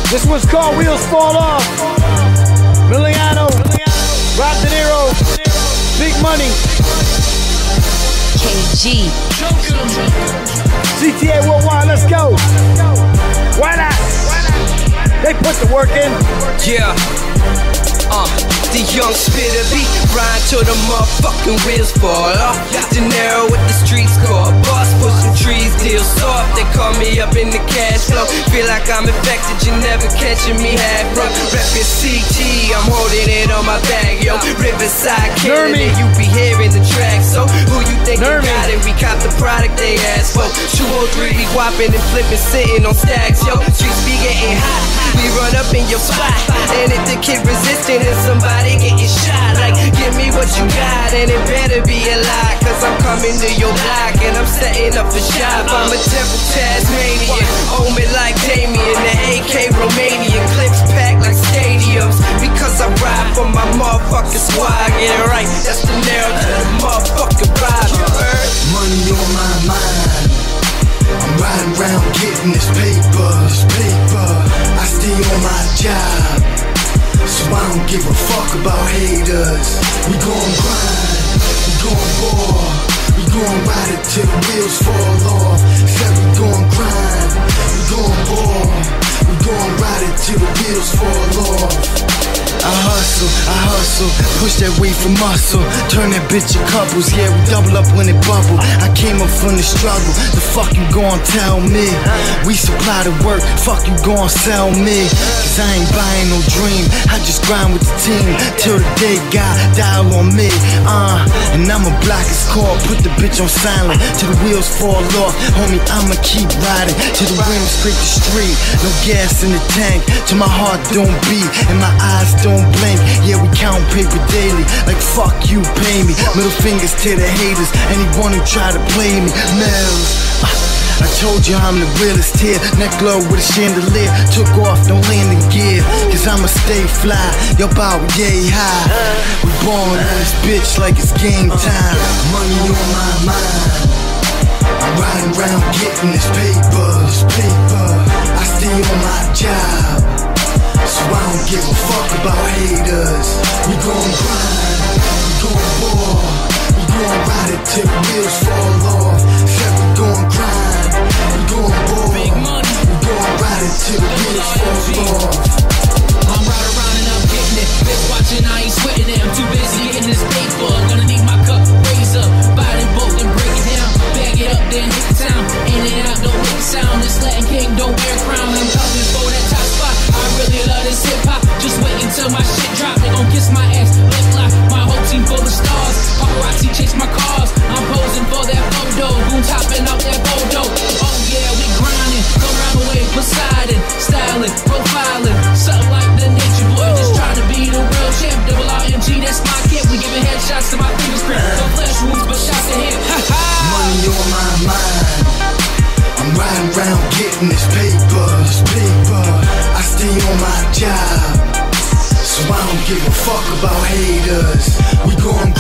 This one's called Wheels Fall Off. Milliano, Dinero, Big Money, KG, CTA Worldwide, let's go. Why not? They put the work in. Yeah. The young spitter beat, ride till the motherfucking wheels fall off. Dinero with the streets call boss, pushing trees, deal soft. They call me up in the cash flow. Feel like I'm infected, you never catching me half broke. Reppin' CT, I'm holding it on my back, yo. Riverside killing it, you be hearing the track. So who you think you got it? We cop the product they ask for. 203, we whopping and flipping, sitting on stacks, yo. Streets be getting hot, we run up in your spot. And if the kid resisting and somebody getting shot, like, give me what you got and it better be a lie. Cause I'm coming to your block and I'm setting up the shop. I'm a devil Tasmanian, own me like Damien. The AK Romanian, clips packed like stadiums. Because I ride for my motherfucking squad. Get it right, that's the narrow to the motherfucking vibe, you heard? Money on my mind, I'm riding around getting this paper. I stay on my job, so I don't give a fuck about haters. We gon' grind, we gon' ball, we gon' ride it till the wheels fall off. Said we gon' grind, we gon' ball, we gon' ride it till the wheels fall off. I hustle, push that weight for muscle, turn that bitch to couples, yeah, we double up when it bubble. I came up from the struggle, the fuck you gon' tell me? We supply the work, fuck you gon' sell me? Cause I ain't buying no dream, I just grind with the team, till the day God dial on me, and I'ma block his call, put the bitch on silent, till the wheels fall off, homie, I'ma keep riding, till the rims scrape the street, no gas in the tank, till my heart don't beat, and my eyes don't blink. Yeah, we count paper daily, like fuck you, pay me. Middle fingers to the haters, anyone who try to play me. Mills, I told you I'm the realest here. Neck glow with a chandelier, took off, no landing gear. Cause I'ma stay fly, yo bow yay high. We born in this bitch like it's game time. Money on my mind, I'm riding around getting this paper. I stay on my job, so I don't give a fuck about haters. We gon' grind, we gon' ball, we gon' ride it till the wheels fall off. Said we gon' grind, we gon' ball, we gon' ride it till the wheels fall off. I'm riding around and I'm getting it. Bitch watching, I ain't sweating it. I'm too busy getting this paper. I'm gonna need my cup, raise up, buy it both and break it down. Bag it up, then hit the town. In and out, don't make a sound. This Latin king, don't wear a crown. I'm coming for that top spot. I really love this hip hop. Just wait until my shit drop. They gon' kiss my ass, lip lock. My whole team full of stars. Paparazzi chase my cars. I'm posing for that photo. Boom topping out that photo. Oh yeah, we grinding. Come round the way, Poseidon. Styling, profiling. Something like the nature boy. Just trying to be the real champ. Double RMG, that's my kid. We giving headshots to my fingers print. No flesh wounds, but shots to him. Money on my mind, I'm riding around getting this paper. I stay on my job, so I don't give a fuck about haters. We gon'